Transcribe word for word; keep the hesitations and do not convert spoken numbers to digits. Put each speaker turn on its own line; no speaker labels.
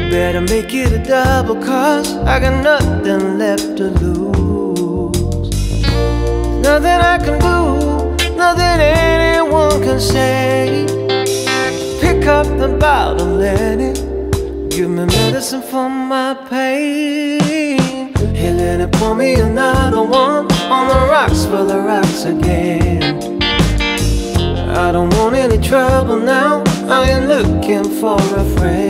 better make it a double, cause I got nothing left to lose. Nothing I can do, nothing anyone can say. Pick up the bottle and it give me medicine for my pain. Hey, let it pour me another one on the rocks for the rocks again. I don't want any trouble now, I ain't looking for a friend.